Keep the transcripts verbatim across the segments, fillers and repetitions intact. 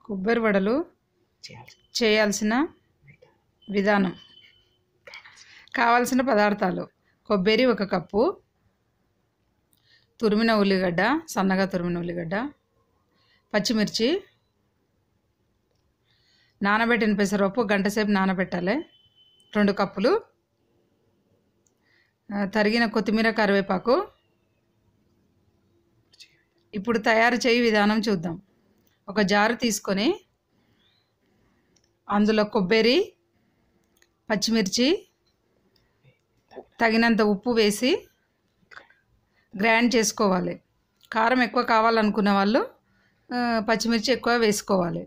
కొబ్బరి వడలు చేయాల్సిన విధానం. కావాల్సిన పదార్థాలు: కొబ్బరి ఒక కప్పు, తురిమిన ఉల్లిగడ్డ, సన్నగా తురిమిన ఉల్లిగడ్డ, పచ్చిమిర్చి, నానబెట్టిన పెసరపప్పు గంటసేపు నానబెట్టాలి, రెండు కప్పులు, తరిగిన కొత్తిమీర, కరివేపాకు. ఇప్పుడు తయారు చేయి విధానం చూద్దాం. ఒక జారు తీసుకొని అందులో కొబ్బరి, పచ్చిమిర్చి, తగినంత ఉప్పు వేసి గ్రైండ్ చేసుకోవాలి. కారం ఎక్కువ కావాలనుకున్న వాళ్ళు పచ్చిమిర్చి ఎక్కువ వేసుకోవాలి.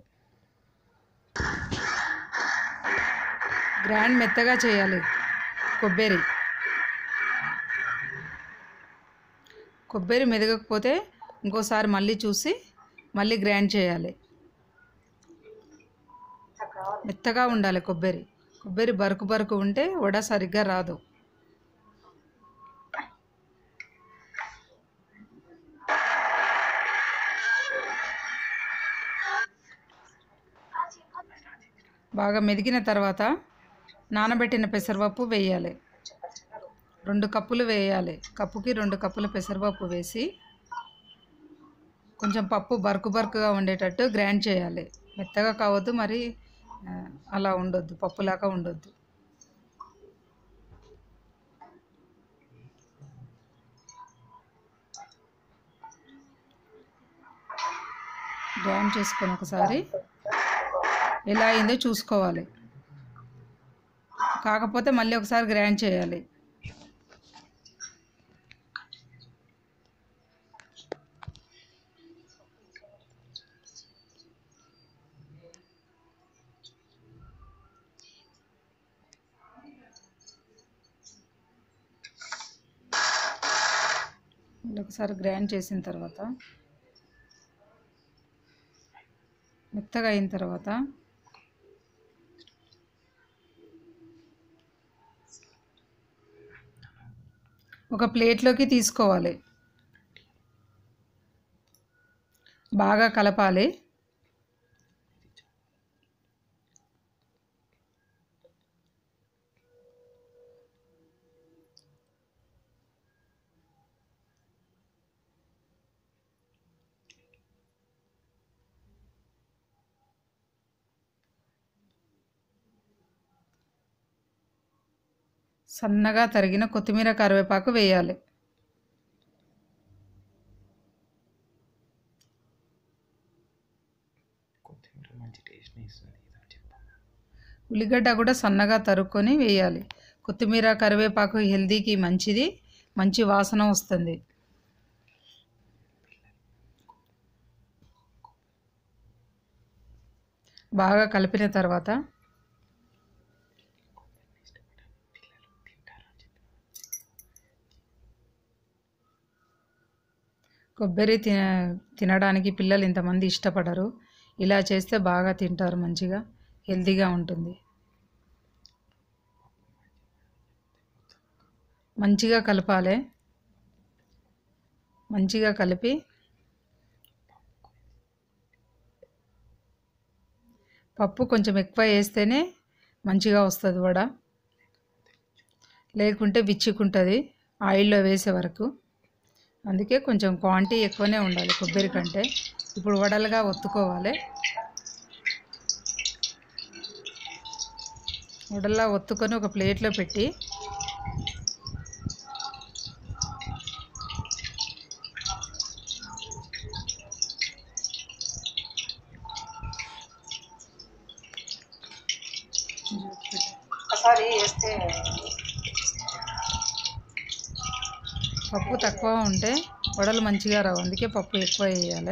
గ్రైండ్ మెత్తగా చేయాలి. కొబ్బరి కొబ్బరి మెదగకపోతే ఇంకోసారి మళ్ళీ చూసి మళ్ళీ గ్రైండ్ చేయాలి. మెత్తగా ఉండాలి కొబ్బరి. కొబ్బరి బరుకు బరుకు ఉంటే వడ సరిగ్గా రాదు. బాగా మెదిగిన తర్వాత నానబెట్టిన పెసరపప్పు వేయాలి. రెండు కప్పులు వేయాలి. కప్పుకి రెండు కప్పుల పెసరపప్పు వేసి కొంచెం పప్పు బరుకు బరుకుగా ఉండేటట్టు గ్రైండ్ చేయాలి. మెత్తగా కావద్దు, మరి అలా ఉండొద్దు, పప్పులాగా ఉండొద్దు. గ్రైండ్ చేసుకొని ఒకసారి ఎలా అయిందో చూసుకోవాలి. కాకపోతే మళ్ళీ ఒకసారి గ్రైండ్ చేయాలి. మళ్ళీ ఒకసారి గ్రైండ్ చేసిన తర్వాత మెత్తగా అయిన తర్వాత ఒక ప్లేట్లోకి తీసుకోవాలి. బాగా కలపాలి. సన్నగా తరిగిన కొత్తిమీర, కరివేపాకు వేయాలి. ఉల్లిగడ్డ కూడా సన్నగా తరుక్కొని వేయాలి. కొత్తిమీర, కరివేపాకు హెల్దీకి మంచిది, మంచి వాసన వస్తుంది. బాగా కలిపిన తర్వాత కొబ్బరి తిన తినడానికి పిల్లలు ఇంతమంది ఇష్టపడరు. ఇలా చేస్తే బాగా తింటారు, మంచిగా హెల్తీగా ఉంటుంది. మంచిగా కలపాలి. మంచిగా కలిపి పప్పు కొంచెం ఎక్కువ వేస్తేనే మంచిగా వస్తుంది వడ, లేకుంటే విచ్చుకుంటుంది ఆయిల్లో వేసే వరకు. అందుకే కొంచెం క్వాంటిటీ ఎక్కువనే ఉండాలి కొబ్బరి కంటే. ఇప్పుడు వడలుగా ఒత్తుకోవాలి. వడల్లా ఒత్తుకొని ఒక ప్లేట్లో పెట్టి వేస్తే పప్పు తక్కువ ఉంటే వడలు మంచిగా రావు. అందుకే పప్పు ఎక్కువ వేయాలి.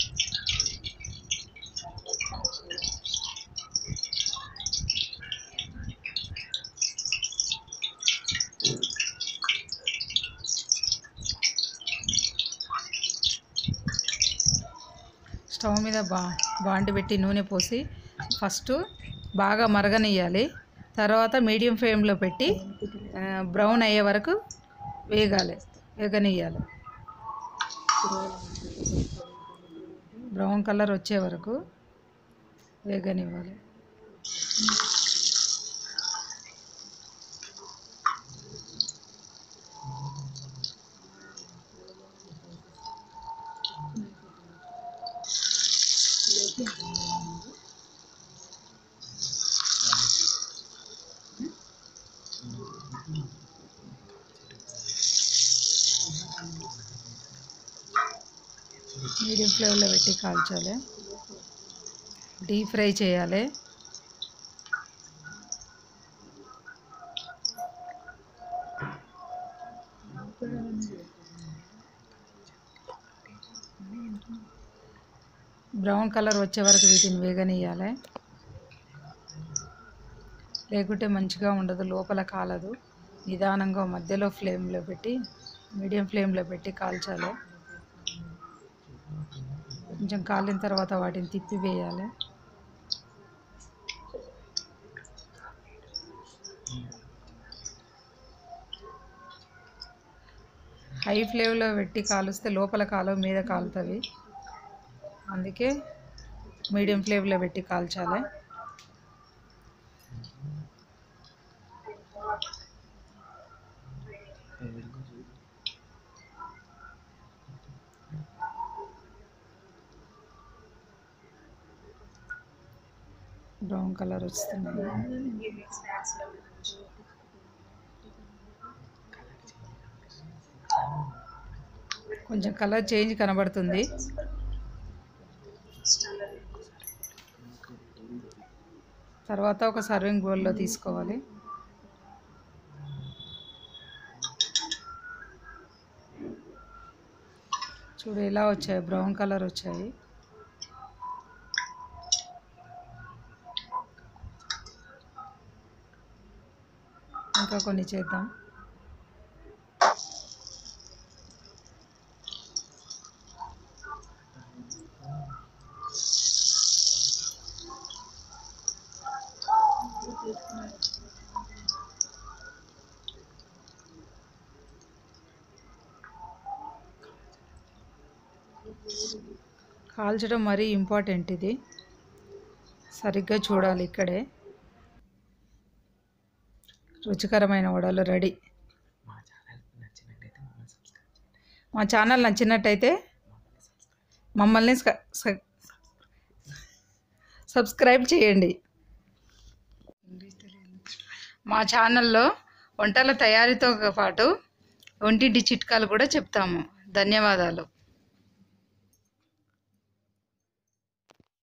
స్టవ్ మీద బా బాండి పెట్టి నూనె పోసి ఫస్ట్ బాగా మరగనియ్యాలి. తర్వాత మీడియం ఫ్లేమ్లో పెట్టి బ్రౌన్ అయ్యే వరకు వేగాలి, వేగనియ్యాలి. బ్రౌన్ కలర్ వచ్చే వరకు వేగనివ్వాలి. మీడియం ఫ్లేమ్లో పెట్టి కాల్చాలి. డీప్ ఫ్రై చేయాలి. బ్రౌన్ కలర్ వచ్చే వరకు వీటిని వేగనియాలి. లేకుంటే మంచిగా ఉండదు, లోపల కాలదు. నిదానంగా మధ్యలో ఫ్లేమ్లో పెట్టి మీడియం ఫ్లేమ్లో పెట్టి కాల్చాలి. కొంచెం కాలిన తర్వాత వాటిని తిప్పి వేయాలి. హై ఫ్లేమ్లో పెట్టి కాలుస్తే లోపల కాలవు, మీద కాలుతుంది. అందుకే మీడియం ఫ్లేమ్లో పెట్టి కాల్చాలి. బ్రౌన్ కలర్ వస్తున్నాయి. కొంచెం కలర్ చేంజ్ కనబడుతుంది. తర్వాత ఒక సర్వింగ్ బౌల్లో తీసుకోవాలి. చూడు ఎలా వచ్చాయి, బ్రౌన్ కలర్ వచ్చాయి. ఇంకా కొన్ని చేద్దాం. కాల్చడం మరీ ఇంపార్టెంట్. ఇది సరిగ్గా చూడాలి. ఇక్కడే రుచికరమైన వడలు రెడీ. మా ఛానల్ నచ్చినట్టయితే మమ్మల్ని సబ్స్క్రైబ్ చేయండి. మా ఛానల్లో వంటల తయారీతో పాటు వంటింటి చిట్కాలు కూడా చెప్తాము. ధన్యవాదాలు.